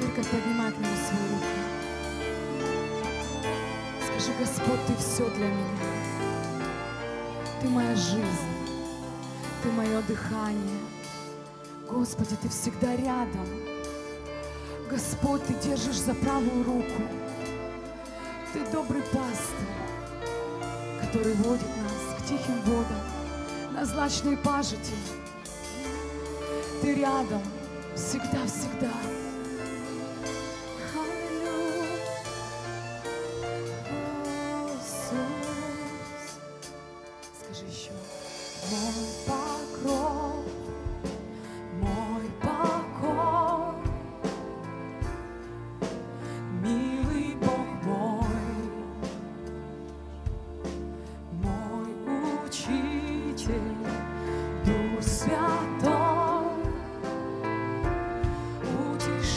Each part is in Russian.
Церковь, поднимай к Нему свою руку. Скажи: Господь, Ты все для меня. Ты моя жизнь, Ты мое дыхание. Господи, Ты всегда рядом. Господь, Ты держишь за правую руку. Ты добрый пастырь, который водит нас к тихим водам, на злачной пажити. Ты рядом всегда-всегда. Скажи еще. Мой покров, мой покой, милый Бог мой, мой учитель, Дух Святой, утешитель.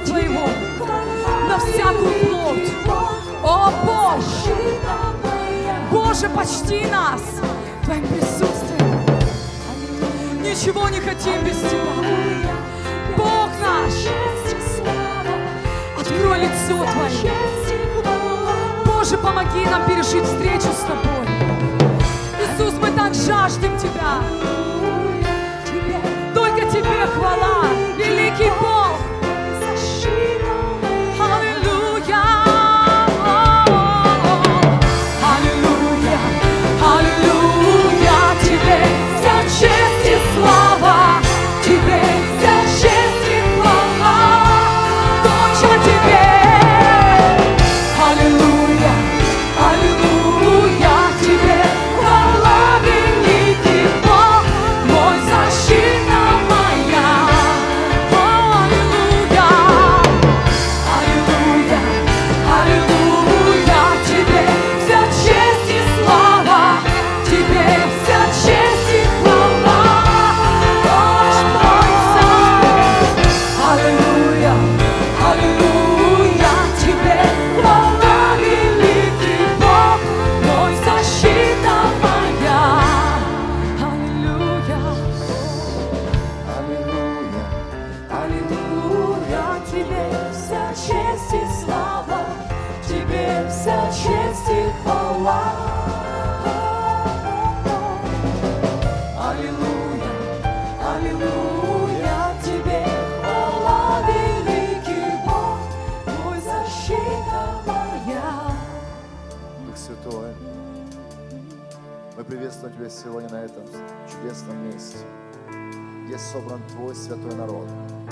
Твоего на всякую плоть. О, Бог! Боже, почти нас Твоим присутствием. Ничего не хотим без Тебя. Бог наш, открой лицо Твое. Боже, помоги нам пережить встречу с Тобой. Иисус, мы так жаждем Тебя. Только Тебе хвала, великий Бог. Аллилуйя. Аллилуйя. Аллилуйя. Тебе вся честь и слава. Тебе вся честь и хвала. Только Тебе. Аллилуйя. Аллилуйя. Тебе хвала, великий Бог, мой защита моя. Аллилуйя. Аллилуйя. Аллилуйя. Тебе вся честь и слава. Тебе вся честь и хвала. Мой царь. Аллилуйя. Аллилуйя. Тебе хвала, великий Бог, мой защита моя. Аллилуйя. Аллилуйя. Аллилуйя. Тебе вся честь и слава. Тебе вся честь и хвала. Аллилуйя. Аллилуйя. Тебе хвала, великий Бог, мой защита моя. Дух Святой, мы приветствуем Тебя сегодня на этом чудесном месте, где собран Твой святой народ.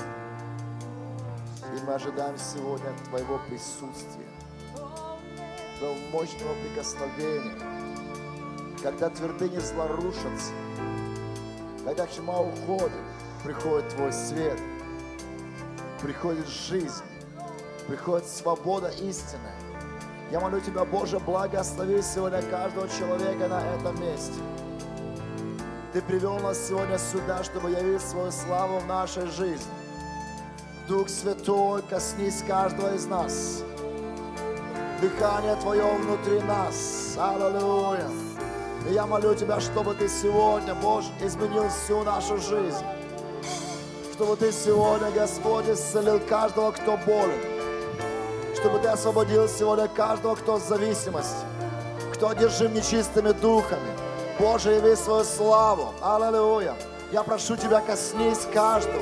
И мы ожидаем сегодня Твоего присутствия, Твоего мощного прикосновения, когда твердыни зла рушатся, когда тьма уходит, приходит Твой свет, приходит жизнь, приходит свобода истинная. Я молю Тебя, Боже, благослови сегодня каждого человека на этом месте. Ты привел нас сегодня сюда, чтобы явить свою славу в нашей жизни. Дух Святой, коснись каждого из нас. Дыхание Твое внутри нас. Аллилуйя. И я молю Тебя, чтобы Ты сегодня, Боже, изменил всю нашу жизнь. Чтобы Ты сегодня, Господь, исцелил каждого, кто болен. Чтобы Ты освободил сегодня каждого, кто в зависимости, кто одержим нечистыми духами. Боже, яви свою славу. Аллилуйя. Я прошу Тебя, коснись каждого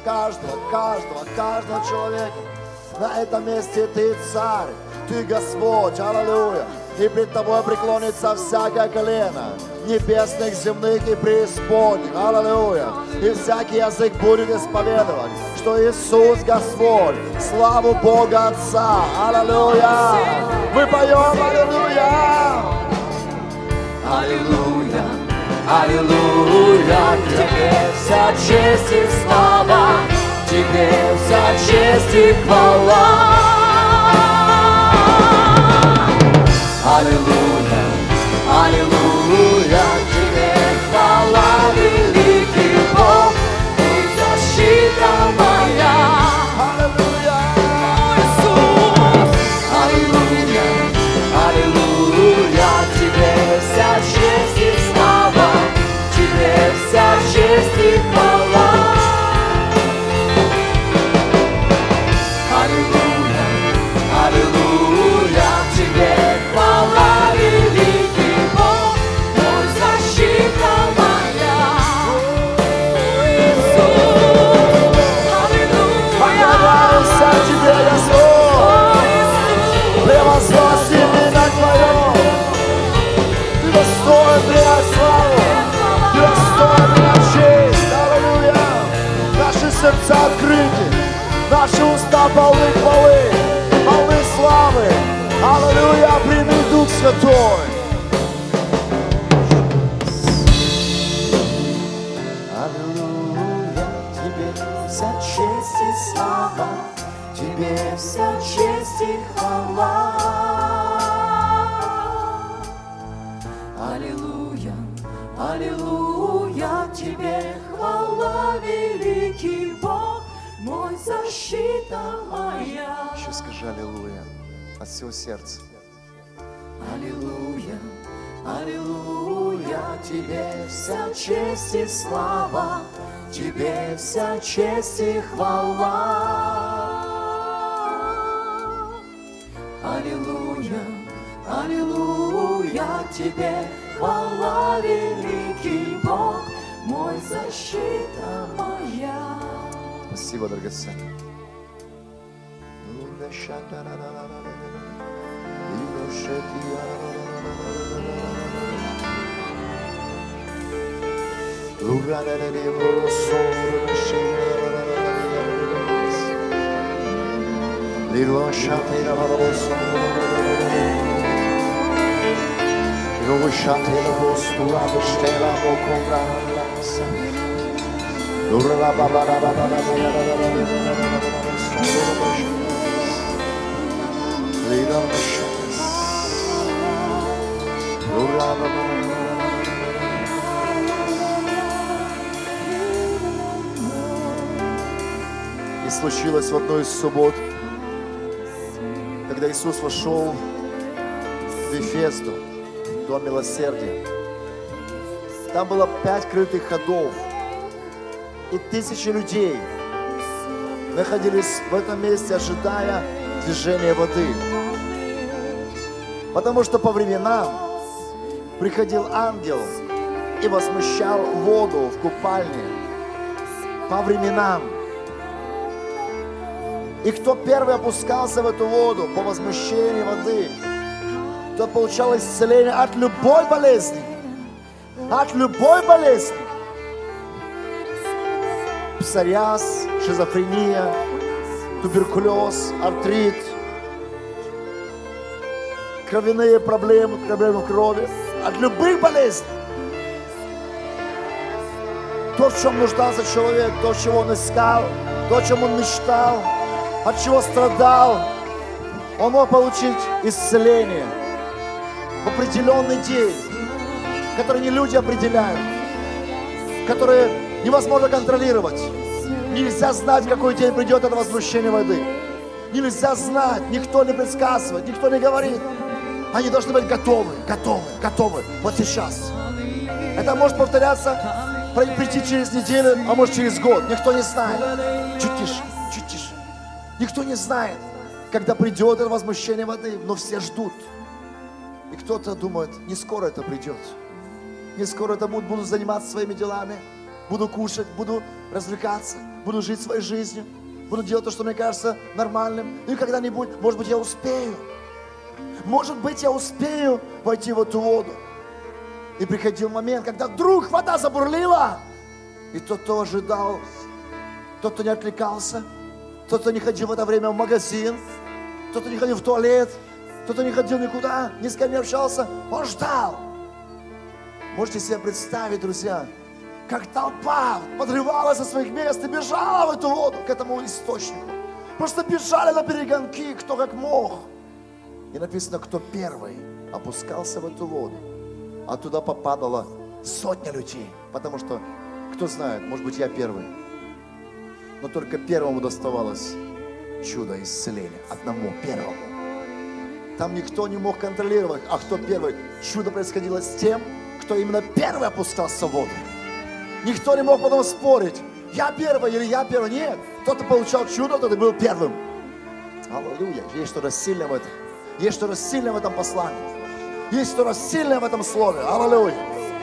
человека. На этом месте Ты царь, Ты Господь. Аллилуйя. И пред Тобой преклонится всякое колено, небесных, земных и преисподних. Аллилуйя. И всякий язык будет исповедовать, что Иисус Господь. Славу Бога Отца. Аллилуйя. Мы поем аллилуйя. Аллилуйя. Аллилуйя. Тебе вся честь и слава. Тебе вся честь и хвала. Аллилуйя, аллилуйя, Тебе хвала, великий Бог, Ты защита моя. Аллилуйя. Иисус, аллилуйя, аллилуйя, Тебе вся честь и слава, Тебе вся честь и хвала. Аллилуйя, аллилуйя, Тебе хвала, великий Бог, мой защита моя. Иисус, аллилуйя. Поклоняемся Тебе, Господь. Превозносим имя Твое. Ты достоин принять славу. Ты достоин принять честь. Аллилуйя. Наши сердца открыты. Наши уста полны хвалы, полны славы. Аллилуйя. Прими, Дух Святой. Аллилуйя. Тебе Вся честь и слава, Тебе вся честь и хвала. Аллилуйя, аллилуйя, Тебе хвала, великий Бог, мой защита. защита моя. Еще скажи аллилуйя от всего сердца. Аллилуйя, аллилуйя, Тебе вся честь и слава, Тебе вся честь и хвала. Аллилуйя, аллилуйя, Тебе хвала, великий Бог, мой защита моя. Спасибо, драгоценный. И случилось в одну из суббот, когда Иисус вошел в Вифезду, дом милосердия. Там было 5 крытых ходов, и тысячи людей находились в этом месте, ожидая движения воды. Потому что по временам приходил ангел и возмущал воду в купальне. По временам. И кто первый опускался в эту воду по возмущению воды, тот получал исцеление от любой болезни. От любой болезни. Псориаз, шизофрения, туберкулез, артрит, кровяные проблемы в крови, от любых болезней. То, в чем нуждался человек, то, чего он искал, то, о чем он мечтал, от чего страдал, он мог получить исцеление в определенный день, который не люди определяют, который невозможно контролировать. Нельзя знать, в какой день придет это возмущение воды. Нельзя знать, никто не предсказывает, никто не говорит. Они должны быть готовы, готовы, готовы. Вот сейчас. Это может повторяться, прийти через неделю, а может через год. Никто не знает. Чуть тише, чуть тише. Никто не знает, когда придет это возмущение воды, но все ждут. И кто-то думает, не скоро это придет. Не скоро это будет, буду заниматься своими делами. Буду кушать, буду развлекаться, буду жить своей жизнью, буду делать то, что мне кажется нормальным. И когда-нибудь, может быть, я успею. Может быть, я успею войти в эту воду. И приходил момент, когда вдруг вода забурлила. И тот, кто ожидал, тот, кто не отвлекался, тот, кто не ходил в это время в магазин, тот, кто не ходил в туалет, тот, кто не ходил никуда, ни с кем не общался, он ждал. Можете себе представить, друзья, как толпа подрывалась со своих мест и бежала в эту воду, к этому источнику. Просто бежали на перегонки, кто как мог. И написано, кто первый опускался в эту воду, а туда попадало сотня людей. Потому что, кто знает, может быть, я первый. Но только первому доставалось чудо исцеления. Одному первому. Там никто не мог контролировать, а кто первый. Чудо происходило с тем, кто именно первый опускался в воду. Никто не мог потом спорить, я первый или я первый. Нет, кто-то получал чудо, кто-то был первым. Аллилуйя. Есть что-то сильное в этом. Есть что-то сильное в этом послании. Есть что-то сильное в этом слове. Аллилуйя.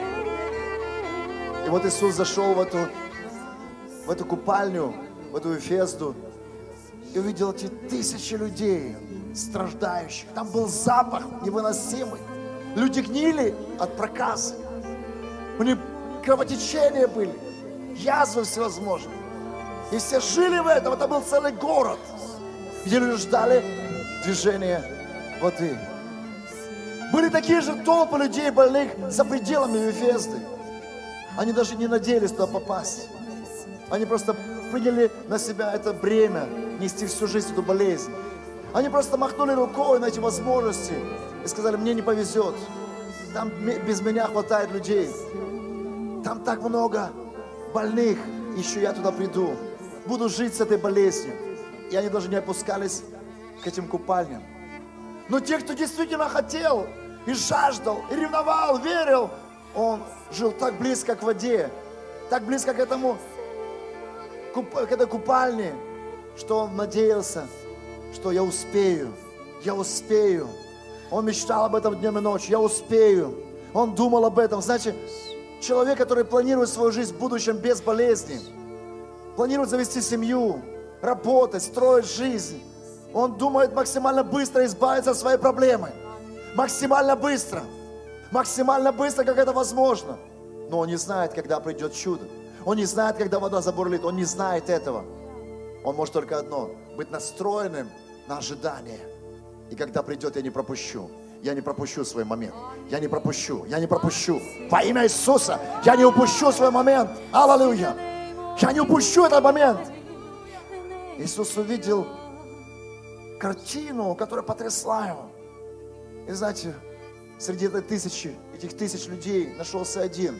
И вот Иисус зашел в эту купальню, в эту Вифезду, и увидел эти тысячи людей, страждающих. Там был запах невыносимый. Люди гнили от проказа. У них кровотечения были, язвы всевозможные. И все жили в этом. Это был целый город, где люди ждали движения воды. Были такие же толпы людей больных за пределами Вифезды. Они даже не надеялись туда попасть. Они просто приняли на себя это бремя нести всю жизнь эту болезнь. Они просто махнули рукой на эти возможности и сказали, мне не повезет. Там без меня хватает людей. Там так много больных. Еще я туда приду. Буду жить с этой болезнью. и они даже не опускались к этим купальням. Но те, кто действительно хотел, и жаждал, и ревновал, верил, он жил так близко к воде, так близко к этой купальне, что он надеялся, что я успею. Он мечтал об этом днем и ночью, я успею. Он думал об этом. Знаете, человек, который планирует свою жизнь в будущем без болезни, планирует завести семью, работать, строить жизнь, он думает максимально быстро избавиться от своей проблемы. Максимально быстро, как это возможно. Но он не знает, когда придет чудо. Он не знает, когда вода забурлит. Он не знает этого. Он может только одно: быть настроенным на ожидание. И когда придет, я не пропущу. Я не пропущу свой момент. Я не пропущу. Во имя Иисуса я не упущу свой момент. Аллилуйя. Я не упущу этот момент. Иисус увидел картину, которая потрясла его. И знаете, среди этих тысяч людей нашелся один.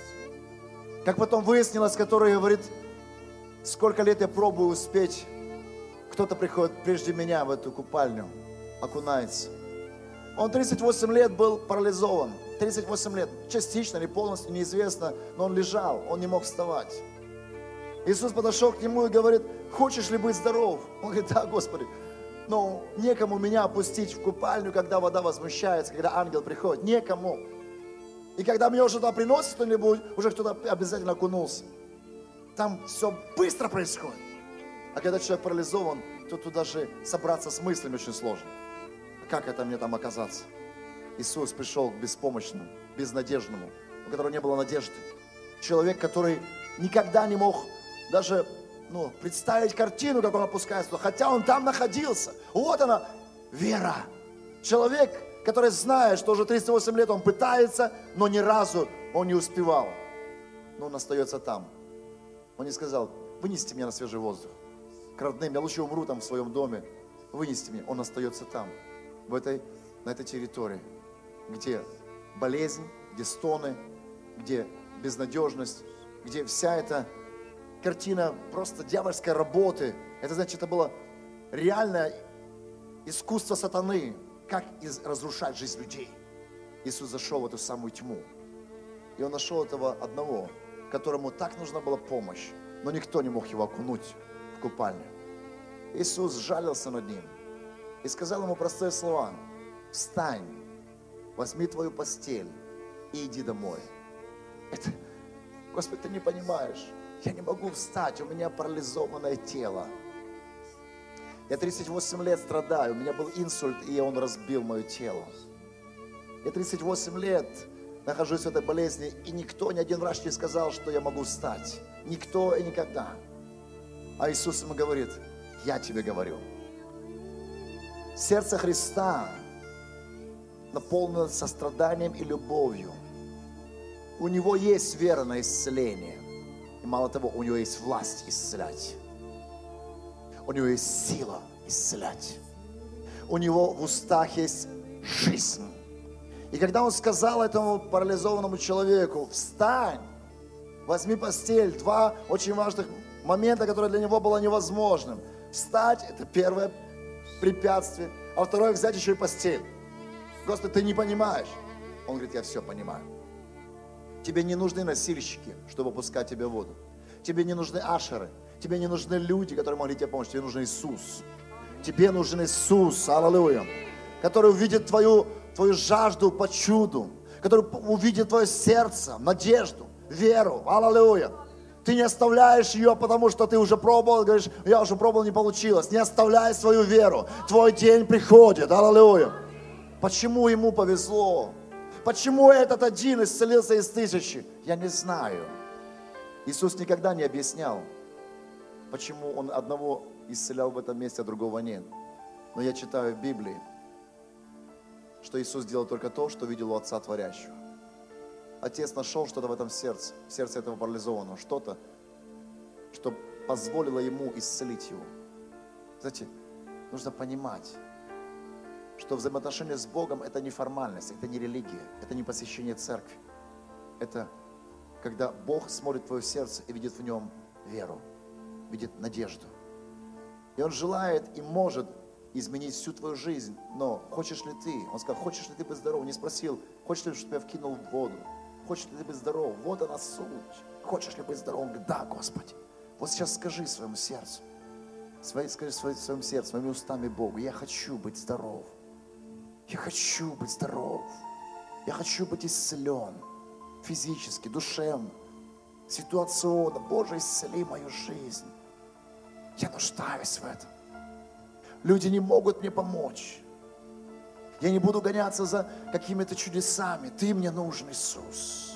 Как потом выяснилось, который говорит: сколько лет я пробую успеть. Кто-то приходит прежде меня в эту купальню, окунается. Он 38 лет был парализован. 38 лет. Частично или полностью, неизвестно. Но он лежал, он не мог вставать. Иисус подошел к нему и говорит: хочешь ли быть здоров? Он говорит: да, Господи. Но некому меня опустить в купальню, когда вода возмущается, когда ангел приходит. Некому. И когда мне уже туда приносит кто-нибудь, уже кто-то обязательно окунулся. Там все быстро происходит. А когда человек парализован, то тут даже собраться с мыслями очень сложно. Как это мне там оказаться? Иисус пришел к беспомощному, безнадежному, у которого не было надежды. Человек, который никогда не мог даже представить картину, как он опускается, хотя он там находился. Вот она, вера. Человек, который знает, что уже 38 лет он пытается, но ни разу он не успевал. Но он остается там. Он не сказал: вынесите меня на свежий воздух. К родным, я лучше умру там в своем доме. Вынесите меня. Он остается там, на этой территории, где болезнь, где стоны, где безнадежность, где вся эта картина просто дьявольской работы. Это значит, это было реальное искусство сатаны, как разрушать жизнь людей. Иисус зашел в эту самую тьму. И он нашел этого одного, которому так нужна была помощь, но никто не мог его окунуть в купальню. Иисус жалился над ним и сказал ему простые слова: встань, возьми твою постель и иди домой. Господи, ты не понимаешь. Я не могу встать, у меня парализованное тело. Я 38 лет страдаю, у меня был инсульт, и он разбил мое тело. Я 38 лет нахожусь в этой болезни, и никто, ни один врач не сказал, что я могу встать. Никто и никогда. А Иисус ему говорит: я тебе говорю. Сердце Христа наполнено состраданием и любовью. У Него есть вера на исцеление. И мало того, у Него есть власть исцелять. У Него есть сила исцелять. У Него в устах есть жизнь. И когда Он сказал этому парализованному человеку: встань, возьми постель, два очень важных момента, которые для него было невозможным. Встать – это первое препятствие, а второе – взять еще и постель. Господи, ты не понимаешь. Он говорит: я все понимаю. Тебе не нужны носильщики, чтобы опускать тебе в воду. Тебе не нужны ашеры. Тебе не нужны люди, которые могли тебе помочь. Тебе нужен Иисус. Тебе нужен Иисус, аллилуйя, который увидит твою жажду по чуду, который увидит твое сердце, надежду, веру, аллилуйя. Ты не оставляешь ее, потому что ты уже пробовал, говоришь: я уже пробовал, не получилось. Не оставляй свою веру. Твой день приходит, аллилуйя. Почему ему повезло? Почему этот один исцелился из тысячи? Я не знаю. Иисус никогда не объяснял, почему Он одного исцелял в этом месте, а другого нет. Но я читаю в Библии, что Иисус делал только то, что видел у Отца Творящего. Отец нашел что-то в этом сердце, в сердце этого парализованного, что-то, что позволило Ему исцелить его. Знаете, нужно понимать, что взаимоотношения с Богом – это не формальность, это не религия, это не посещение церкви. Это когда Бог смотрит в твое сердце и видит в нем веру, видит надежду. И Он желает и может изменить всю твою жизнь. Но хочешь ли ты? Он сказал, хочешь ли ты быть здоров? Не спросил, хочешь ли, чтобы я вкинул в воду? Хочешь ли ты быть здоров? Вот она суть. Хочешь ли быть здоров? Он говорит, да, Господи. Вот сейчас скажи своему сердцу, скажи своему сердцу, своими устами Богу, я хочу быть здоров. Я хочу быть здоров. Я хочу быть исцелен физически, душевно, ситуационно. Боже, исцели мою жизнь. Я нуждаюсь в этом. Люди не могут мне помочь. Я не буду гоняться за какими-то чудесами. Ты мне нужен, Иисус.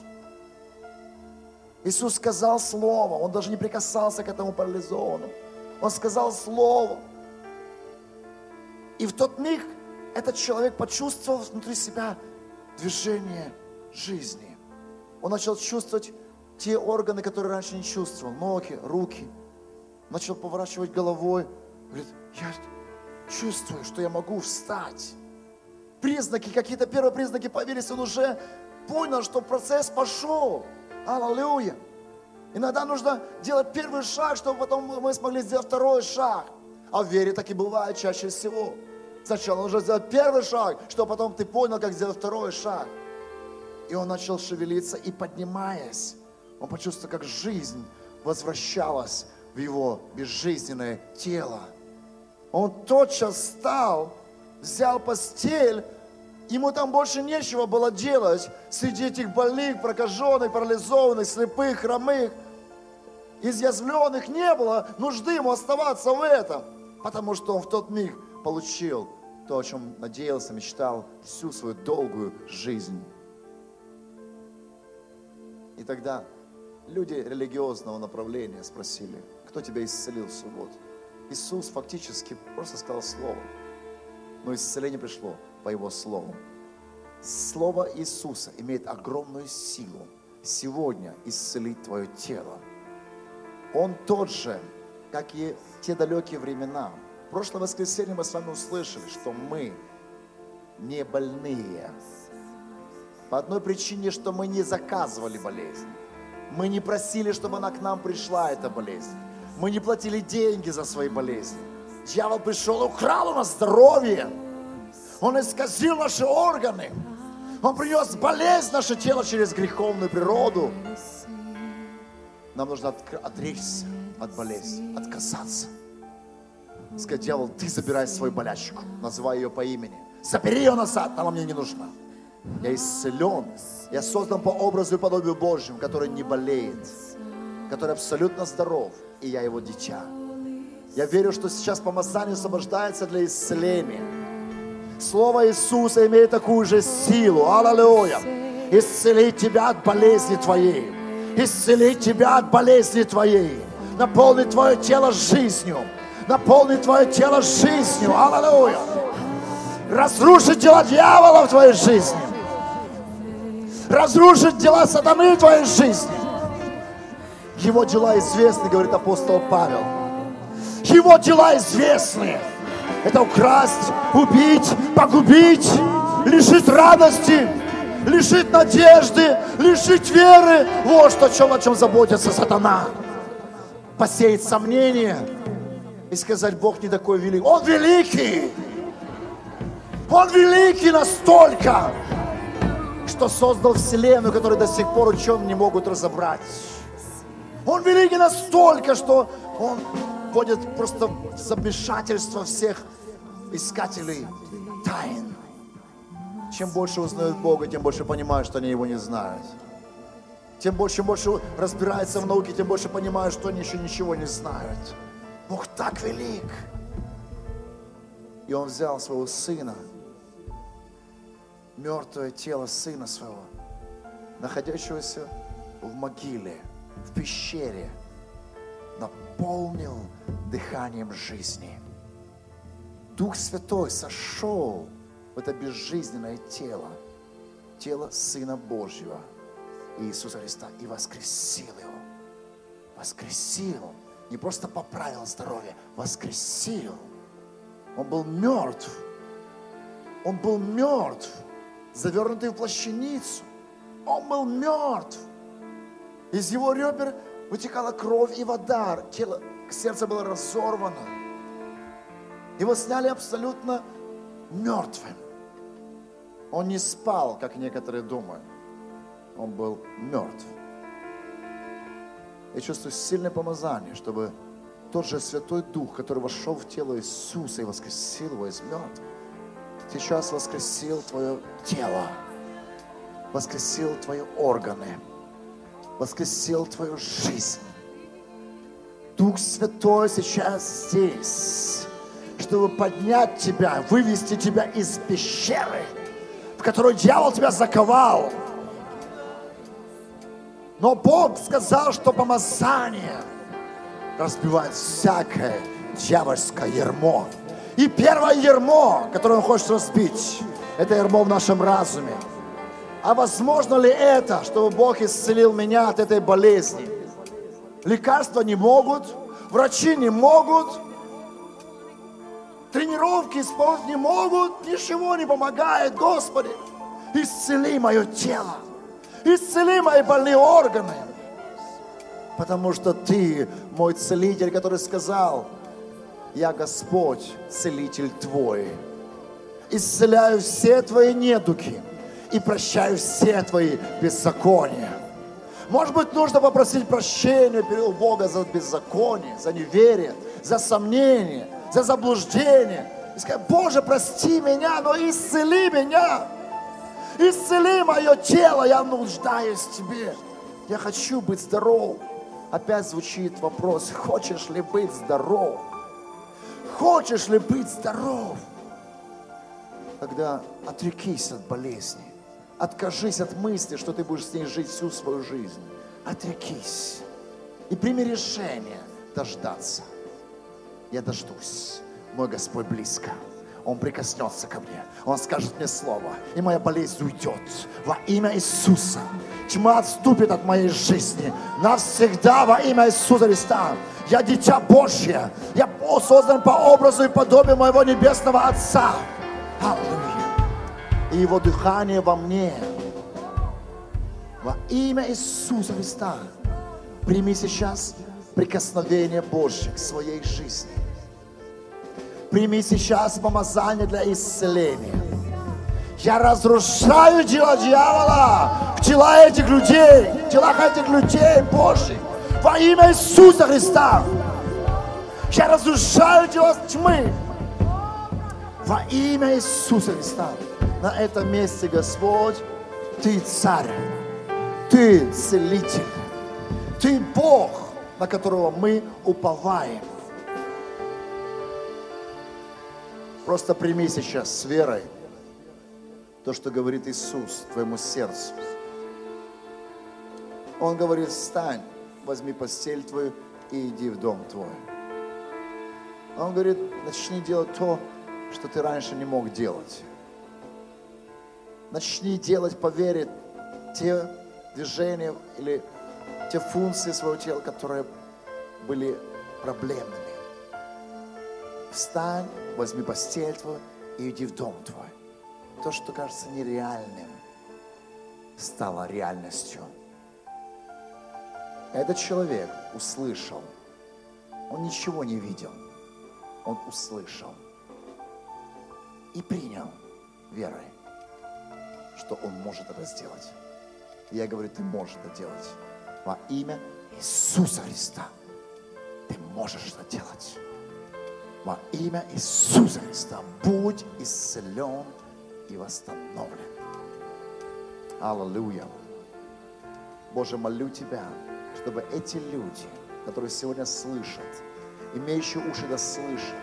Иисус сказал слово. Он даже не прикасался к этому парализованному. Он сказал слово. И в тот миг этот человек почувствовал внутри себя движение жизни. Он начал чувствовать те органы, которые раньше не чувствовал. Ноги, руки. Начал поворачивать головой. Говорит, я чувствую, что я могу встать. Признаки, какие-то первые признаки появились. Он уже понял, что процесс пошел. Аллилуйя. Иногда нужно делать первый шаг, чтобы потом мы смогли сделать второй шаг. А в вере так и бывает чаще всего. Сначала нужно сделать первый шаг, чтобы потом ты понял, как сделать второй шаг. И он начал шевелиться, и поднимаясь, он почувствовал, как жизнь возвращалась в его безжизненное тело. Он тотчас встал, взял постель, ему там больше нечего было делать среди этих больных, прокаженных, парализованных, слепых, хромых, изъязвленных. Не было нужды ему оставаться в этом, потому что он в тот миг получил то, о чем надеялся, мечтал всю свою долгую жизнь. И тогда люди религиозного направления спросили, кто тебя исцелил в субботу? Иисус фактически просто сказал слово, но исцеление пришло по Его слову. Слово Иисуса имеет огромную силу сегодня исцелить твое тело. Он тот же, как и в те далекие времена. В прошлое воскресенье мы с вами услышали, что мы не больные. По одной причине, что мы не заказывали болезнь. Мы не просили, чтобы она к нам пришла, эта болезнь. Мы не платили деньги за свои болезни. Дьявол пришел и украл у нас здоровье. Он исказил наши органы. Он принес болезнь в наше тело через греховную природу. Нам нужно отречься от болезни, отказаться. Сказать, дьявол, ты забирай свою болячку, называй ее по имени. Забери ее назад, она мне не нужна. Я исцелен, я создан по образу и подобию Божьему, который не болеет, который абсолютно здоров, и я его дитя. Я верю, что сейчас помазание освобождается для исцеления. Слово Иисуса имеет такую же силу, аллилуйя, исцелить тебя от болезни твоей, исцелить тебя от болезни твоей, наполнить твое тело жизнью, наполнить твое тело жизнью, аллилуйя, разрушить дела дьявола в твоей жизни, разрушить дела сатаны в твоей жизни. Его дела известны, говорит апостол Павел. Его дела известны. Это украсть, убить, погубить, лишить радости, лишить надежды, лишить веры. Вот что, о чем заботится сатана. Посеять сомнения и сказать, Бог не такой великий. Он великий. Он великий настолько, что создал вселенную, которую до сих пор ученые не могут разобрать. Он великий настолько, что Он вводит просто в замешательство всех искателей тайн. Чем больше узнают Бога, тем больше понимают, что они Его не знают. Чем больше разбираются в науке, тем больше понимают, что они еще ничего не знают. Бог так велик. И Он взял своего Сына, мертвое тело Сына Своего, находящегося в могиле, в пещере, наполнил дыханием жизни. Дух Святой сошел в это безжизненное тело, тело Сына Божьего, Иисуса Христа, и воскресил Его. Воскресил. Не просто поправил здоровье, воскресил. Он был мертв. Он был мертв, завернутый в плащаницу. Он был мертв. Из его ребер вытекала кровь и вода. Тело, сердце было разорвано. Его сняли абсолютно мертвым. Он не спал, как некоторые думают. Он был мертв. Я чувствую сильное помазание, чтобы тот же Святой Дух, который вошел в тело Иисуса и воскресил его из мертвых, сейчас воскресил твое тело, воскресил твои органы, воскресил твою жизнь. Дух Святой сейчас здесь, чтобы поднять тебя, вывести тебя из пещеры, в которую дьявол тебя заковал. Но Бог сказал, что помазание разбивает всякое дьявольское ярмо. И первое ярмо, которое Он хочет разбить, это ярмо в нашем разуме. А возможно ли это, чтобы Бог исцелил меня от этой болезни? Лекарства не могут, врачи не могут, тренировки исполнить не могут, ничего не помогает. Господи, исцели мое тело, исцели мои больные органы. Потому что Ты мой целитель, который сказал: я Господь, целитель Твой. Исцеляю все Твои недуги и прощаю все Твои беззакония. Может быть, нужно попросить прощения у Бога за беззаконие, за неверие, за сомнение, за заблуждение. И сказать: Боже, прости меня, но исцели меня. Исцели мое тело, я нуждаюсь в Тебе. Я хочу быть здоров. Опять звучит вопрос: хочешь ли быть здоров? Хочешь ли быть здоров? Тогда отрекись от болезни. Откажись от мысли, что ты будешь с ней жить всю свою жизнь. Отрекись. И прими решение дождаться. Я дождусь. Мой Господь близко. Он прикоснется ко мне. Он скажет мне слово. И моя болезнь уйдет. Во имя Иисуса. Тьма отступит от моей жизни. Навсегда во имя Иисуса Христа. Я дитя Божье. Я создан по образу и подобию моего небесного Отца. Аллилуйя. И Его дыхание во мне. Во имя Иисуса Христа. Прими сейчас прикосновение Божье к своей жизни. Прими сейчас помазание для исцеления. Я разрушаю дела дьявола в тела этих людей, в телах этих людей Божьих. Во имя Иисуса Христа. Я разрушаю дела тьмы. Во имя Иисуса Христа. На этом месте, Господь, Ты царь, Ты целитель, Ты Бог, на которого мы уповаем. Просто прими сейчас с верой то, что говорит Иисус твоему сердцу. Он говорит: встань, возьми постель твою и иди в дом твой. Он говорит: начни делать то, что ты раньше не мог делать. Начни делать по вере те движения или те функции своего тела, которые были проблемными. Встань, возьми постель твою и иди в дом твой. То, что кажется нереальным, стало реальностью. Этот человек услышал. Он ничего не видел. Он услышал. И принял верой, что он может это сделать. И я говорю: ты можешь это делать. Во имя Иисуса Христа. Ты можешь это делать. Во имя Иисуса Христа будь исцелен и восстановлен. Аллилуйя. Боже, молю Тебя, чтобы эти люди, которые сегодня слышат, имеющие уши да слышат,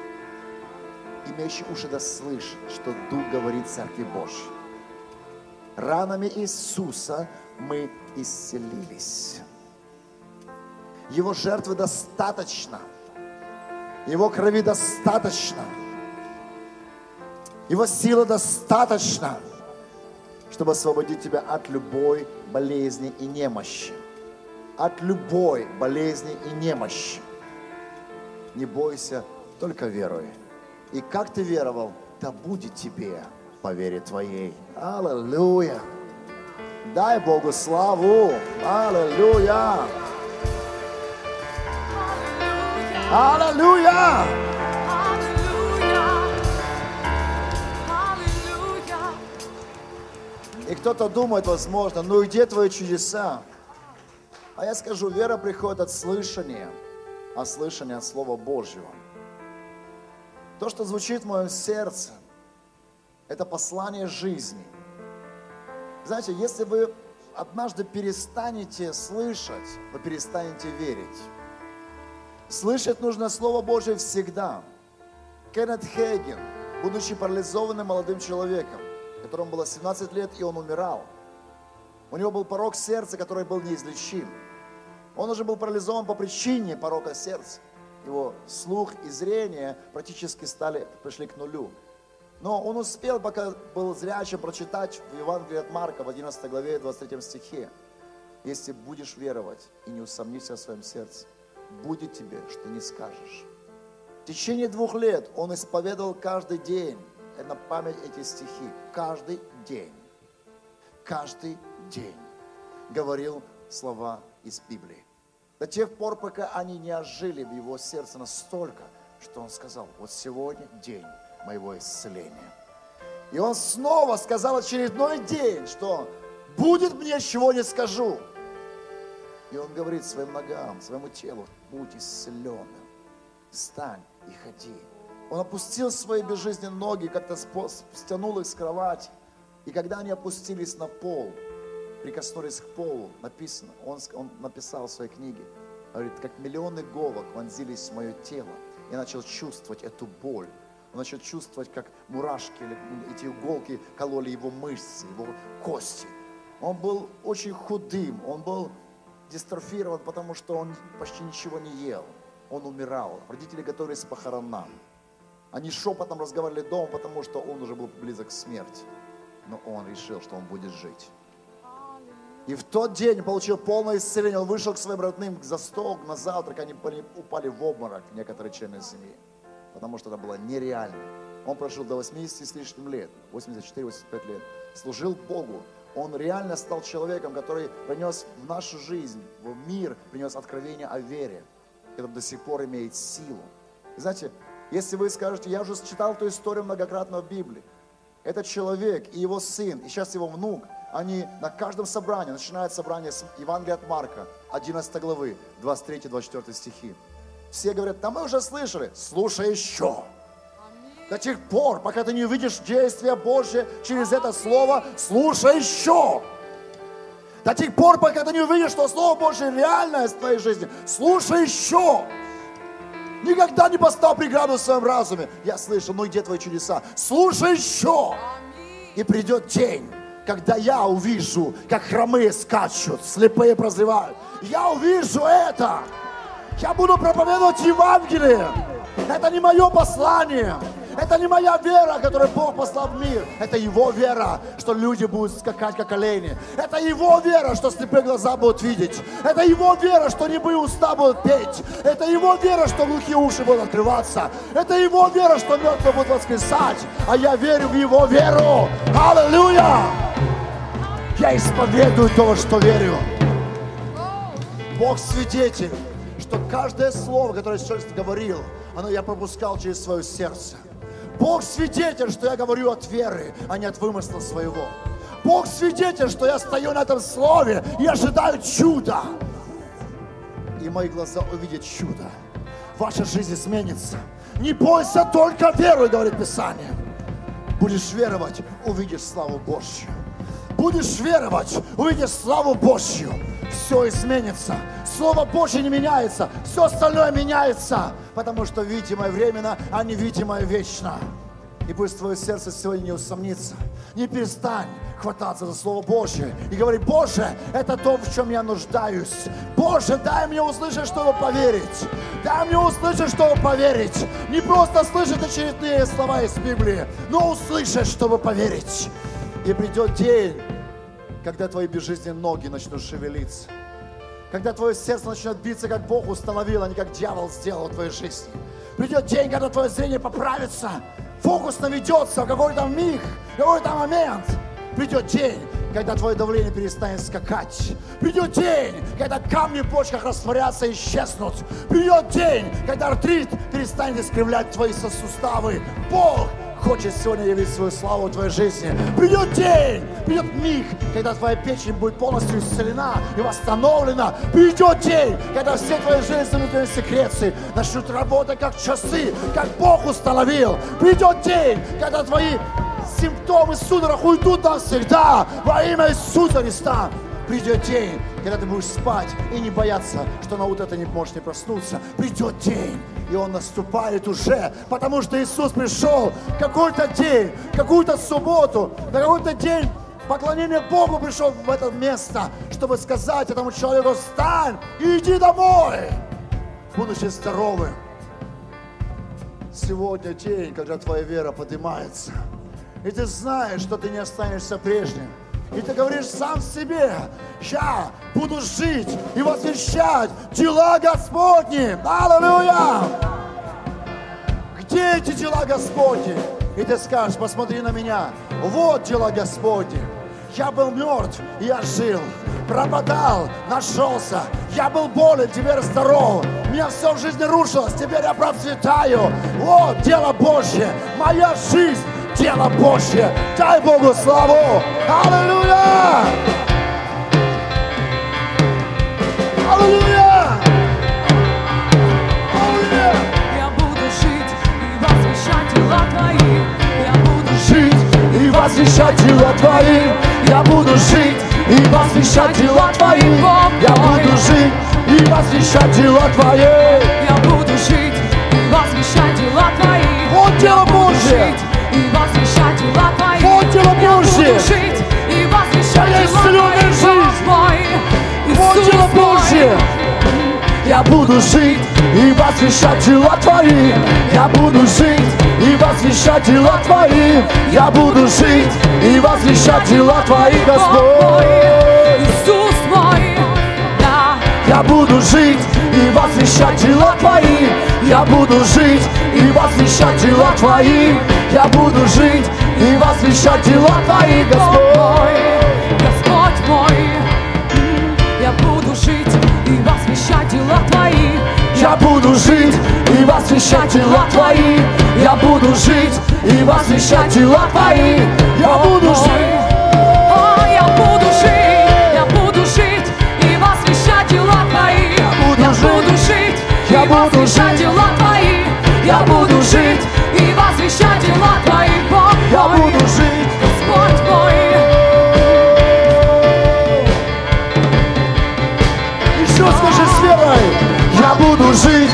что Дух говорит Церкви Божьей. Ранами Иисуса мы исцелились. Его жертвы достаточно. Его крови достаточно. Его силы достаточно, чтобы освободить тебя от любой болезни и немощи. От любой болезни и немощи. Не бойся, только веруй. И как ты веровал, да будет тебе по вере твоей. Аллилуйя. Дай Богу славу. Аллилуйя. Аллилуйя. И кто-то думает, возможно, ну и где твои чудеса? А я скажу, вера приходит от слышания, а слышание от Слова Божьего. То, что звучит в моем сердце, это послание жизни. Знаете, если вы однажды перестанете слышать, вы перестанете верить. Слышать нужно Слово Божье всегда. Кеннет Хейген, будучи парализованным молодым человеком, которому было 17 лет, и он умирал. У него был порок сердца, который был неизлечим. Он уже был парализован по причине порока сердца. Его слух и зрение практически пришли к нулю. Но он успел, пока был зрячим, прочитать в Евангелии от Марка в 11 главе 23 стихе. Если будешь веровать и не усомнишься в своем сердце, будет тебе, что не скажешь. В течение 2 лет он исповедовал каждый день на память эти стихи. Каждый день говорил слова из Библии. До тех пор, пока они не ожили в его сердце настолько, что он сказал, вот сегодня день моего исцеления. И он снова сказал очередной день, что будет мне, чего не скажу. И он говорит своим ногам, своему телу, будь исцеленным, встань и ходи. Он опустил свои безжизненные ноги, как-то стянул их с кровати. И когда они опустились на пол, прикоснулись к полу, написано, он написал в своей книге, говорит, как миллионы иголок вонзились в мое тело. Я начал чувствовать эту боль. Он начал чувствовать, как мурашки, эти иголки кололи его мышцы, его кости. Он был очень худым, он был дистрофирован, потому что он почти ничего не ел. Он умирал. Родители готовились к похоронам. Они шепотом разговаривали дома, потому что он уже был близок к смерти. Но он решил, что он будет жить. И в тот день получил полное исцеление. Он вышел к своим родным за стол, на завтрак. Они упали в обморок, некоторые члены семьи. Потому что это было нереально. Он прожил до 80 с лишним лет, 84-85 лет. Служил Богу. Он реально стал человеком, который принес в нашу жизнь, в мир, принес откровение о вере. Это до сих пор имеет силу. И знаете, если вы скажете, я уже читал эту историю многократно в Библии. Этот человек и его сын, и сейчас его внук, они на каждом собрании, начинают собрание с Евангелия от Марка, 11 главы, 23-24 стихи. Все говорят, да мы уже слышали, слушай еще. До тех пор, пока ты не увидишь действия Божье через это слово, слушай еще. До тех пор, пока ты не увидишь, что Слово Божье реальное в твоей жизни, слушай еще. Никогда не поставь преграду в своем разуме. Я слышу, ну где твои чудеса? Слушай еще. И придет день, когда я увижу, как хромые скачут, слепые прозревают. Я увижу это. Я буду проповедовать Евангелие. Это не мое послание. Это не моя вера, которую Бог послал в мир. Это Его вера, что люди будут скакать, как олени. Это Его вера, что слепые глаза будут видеть. Это Его вера, что немые уста будут петь. Это Его вера, что глухие уши будут открываться. Это Его вера, что мертвые будут воскресать. А я верю в Его веру. Аллилуйя! Я исповедую то, что верю. Бог свидетель, что каждое слово, которое я сейчас говорил, оно я пропускал через свое сердце. Бог свидетель, что я говорю от веры, а не от вымысла своего. Бог свидетель, что я стою на этом слове и ожидаю чуда. И мои глаза увидят чудо. Ваша жизнь изменится. Не бойся, только веруй, говорит Писание. Будешь веровать, увидишь славу Божью. Будешь веровать, увидишь славу Божью. Все изменится. Слово Божье не меняется. Все остальное меняется. Потому что видимое временно, а невидимое вечно. И пусть твое сердце сегодня не усомнится. Не перестань хвататься за Слово Божье. И говори, Боже, это то, в чем я нуждаюсь. Боже, дай мне услышать, чтобы поверить. Дай мне услышать, чтобы поверить. Не просто слышать очередные слова из Библии, но услышать, чтобы поверить. И придет день, когда твои безжизненные ноги начнут шевелиться. Когда твое сердце начнет биться, как Бог установил, а не как дьявол сделал в твоей жизни. Придет день, когда твое зрение поправится, фокус наведется в какой-то миг, в какой-то момент. Придет день, когда твое давление перестанет скакать. Придет день, когда камни в почках растворятся и исчезнут. Придет день, когда артрит перестанет искривлять твои суставы. Бог хочет сегодня явить свою славу в твоей жизни. Придет день, придет миг, когда твоя печень будет полностью исцелена и восстановлена. Придет день, когда все твои жизненные секреции начнут работать как часы, как Бог установил. Придет день, когда твои симптомы судорог уйдут навсегда во имя Иисуса Христа. Придет день, когда ты будешь спать и не бояться, что на утро ты не можешь не проснуться. Придет день, и он наступает уже, потому что Иисус пришел какой-то день, какую-то субботу, на какой-то день поклонения Богу пришел в это место, чтобы сказать этому человеку: встань и иди домой, будучи здоровым. Сегодня день, когда твоя вера поднимается, и ты знаешь, что ты не останешься прежним. И ты говоришь сам себе: я буду жить и возвещать дела Господни. Аллилуйя! Где эти дела Господни? И ты скажешь: посмотри на меня. Вот дела Господни. Я был мертв, и я жил. Пропадал, нашелся. Я был болен, теперь здоров. У меня все в жизни рушилось, теперь я процветаю. Вот дело Божье. Моя жизнь — дело Божье. Дай Богу славу. Аллилуйя! Аллилуйя! Аллилуйя! Я буду жить и возвещать дела Твои. Я буду Жить и возвещать дела Твои. Я буду жить и возвещать дела Твои. Я буду жить и возвещать дела Твои. Я буду жить и возвещать дела Твои. Вот дело Божье. И возвещать дела Твои. Вот дело Божье. Я буду жить и возвещать Твоя дела исцеленная Твои. жизнь. Бог мой, Вот Иисус дело мой. Божье. Я буду жить и возвещать дела Твои. Я буду жить и возвещать дела Твои. Я буду жить и возвещать дела Твои, Господь. Иисус мой, да. Я буду жить и возвещать дела Твои. Я буду жить и возвещать дела Твои. Я буду жить и возвещать дела Твои, Господь. Господь мой, я буду жить и возвещать дела Твои. Я буду жить и возвещать дела Твои. Я буду жить и возвещать дела Твои. Я буду жить. Я буду жить и возвещать дела Твои. буду жить. Я буду возвещать дела Твои. Я буду жить и возвещать дела Твои. Бог Я мой, буду жить. Господь мой. Еще скажи с верой. Я буду жить.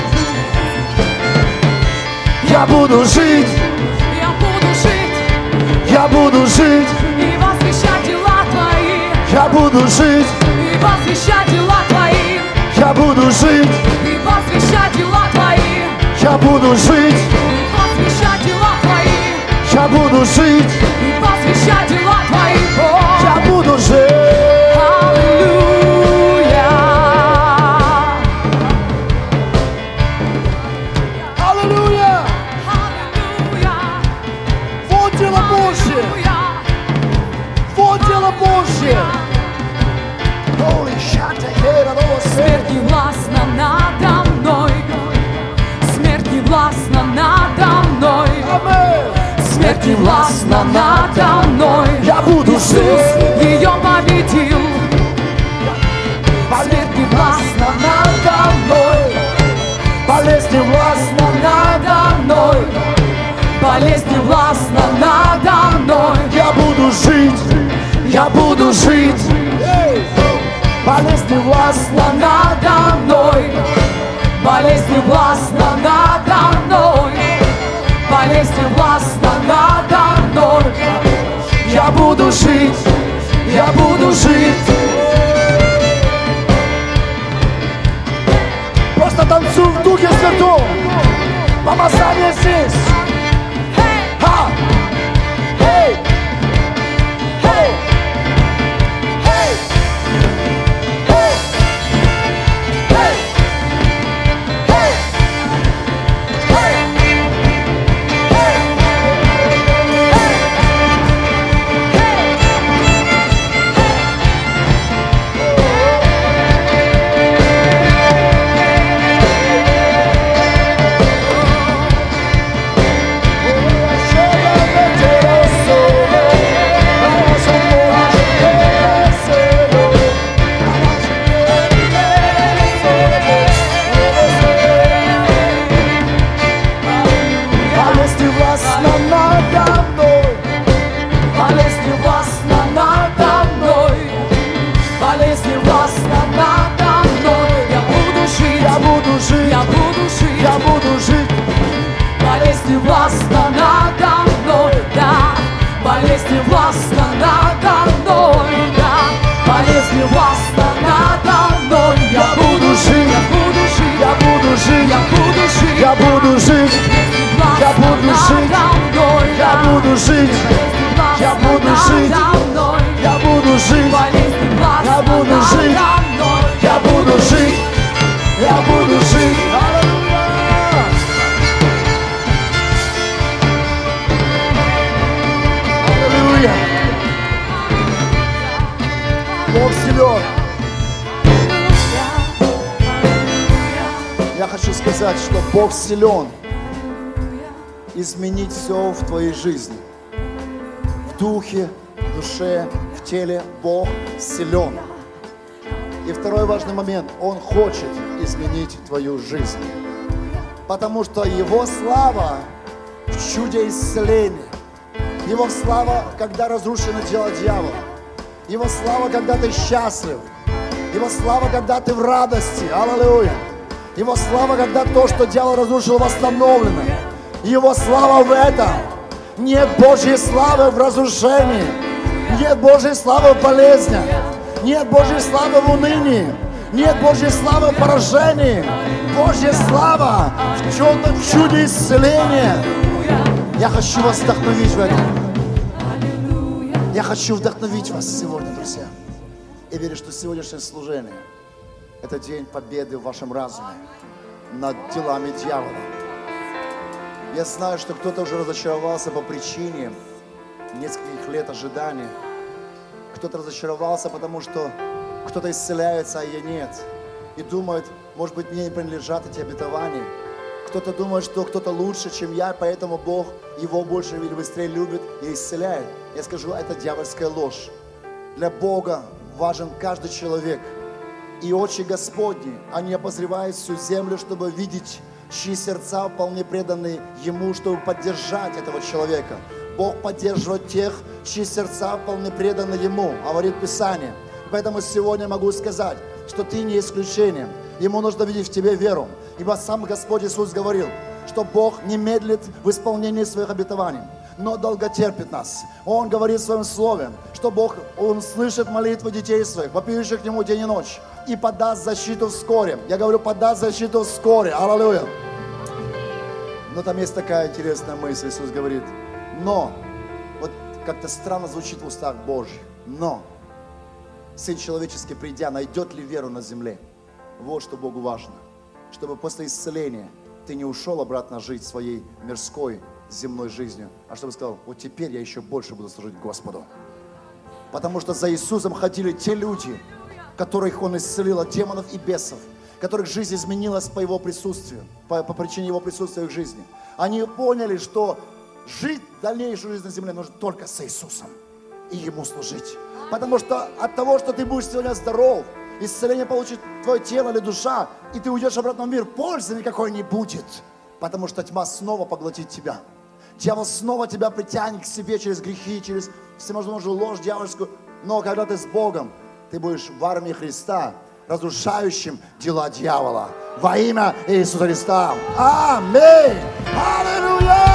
Я буду жить. Я буду жить Я буду жить. и возвещать дела Твои. Я буду жить. И возвещать дела Твои. Я буду жить. И возвещать дела Твои. Я буду жить. И возвещать дела Твои. Я буду жить. И возвещать дела Твои. Бог. Я буду жить. Аллилуйя. Аллилуйя! Аллилуйя. Вот дело Божье! Аллилуйя. Вот дело Божье! Holy shit, Смерть не властна надо мной. Смерть не властна надо мной. Смерть не властна надо мной. Я буду Иисус жить. ее победил. Смерть не властна надо мной. Болезнь не властна Надо мной. Болезнь не властна надо мной. Я буду жить. Я буду жить. Болезнь не властна Надо мной. Болезнь не властна надо мной. Болезнь не властна надо мной. Я буду жить. Я буду жить. Просто танцуй в Духе Святом. Помазание здесь. Ха! Эй! Эй! Эй! Эй! Эй! Эй! буду жить, я буду жить, я буду жить, я буду жить, я буду жить, я буду жить. Аллилуйя. Бог силен. Я хочу сказать, что Бог силен изменить все в твоей жизни. В духе, в душе, в теле Бог силен. И второй важный момент. Он хочет изменить твою жизнь. Потому что Его слава в чуде исцеления. Его слава, когда разрушено дело дьявола. Его слава, когда ты счастлив. Его слава, когда ты в радости. Аллилуйя. Его слава, когда то, что дьявол разрушил, восстановлено. Его слава в этом. Нет Божьей славы в разрушении. Нет Божьей славы в болезнях. Нет Божьей славы в унынии. Нет Божьей славы в поражении. Божья слава в чем-то в чуде исцеления. Я хочу вас вдохновить в этом. Я хочу вдохновить вас сегодня, друзья. И верю, что сегодняшнее служение – это день победы в вашем разуме над делами дьявола. Я знаю, что кто-то уже разочаровался по причине нескольких лет ожидания. Кто-то разочаровался, потому что кто-то исцеляется, а я нет. И думает, может быть, мне не принадлежат эти обетования. Кто-то думает, что кто-то лучше, чем я, поэтому Бог его больше или быстрее любит и исцеляет. Я скажу, это дьявольская ложь. Для Бога важен каждый человек. И очи Господни, они обозревают всю землю, чтобы видеть, чьи сердца вполне преданы Ему, чтобы поддержать этого человека. Бог поддерживает тех, чьи сердца вполне преданы Ему, говорит Писание. Поэтому сегодня могу сказать, что ты не исключение. Ему нужно видеть в тебе веру. Ибо сам Господь Иисус говорил, что Бог не медлит в исполнении своих обетований, но долготерпит нас. Он говорит в своем слове, что Бог, Он слышит молитвы детей своих, вопиющих к Нему день и ночь, и подаст защиту вскоре. Я говорю, подаст защиту вскоре. Аллилуйя. Но там есть такая интересная мысль. Иисус говорит, но, вот как-то странно звучит в устах Божьих, но Сын Человеческий, придя, найдет ли веру на земле? Вот что Богу важно. Чтобы после исцеления ты не ушел обратно жить своей мирской, земной жизнью, а чтобы сказал, вот теперь я еще больше буду служить Господу. Потому что за Иисусом ходили те люди, которых Он исцелил от демонов и бесов, которых жизнь изменилась по Его присутствию, по причине Его присутствия в их жизни. Они поняли, что жить дальнейшую жизнь на земле нужно только с Иисусом и Ему служить. Потому что от того, что ты будешь сегодня здоров, исцеление получит твое тело или душа, и ты уйдешь обратно в мир, пользы никакой не будет. Потому что тьма снова поглотит тебя. Дьявол снова тебя притянет к себе через грехи, через всевозможную ложь дьявольскую. Но когда ты с Богом, ты будешь в армии Христа, разрушающим дела дьявола. Во имя Иисуса Христа. Аминь. Аллилуйя.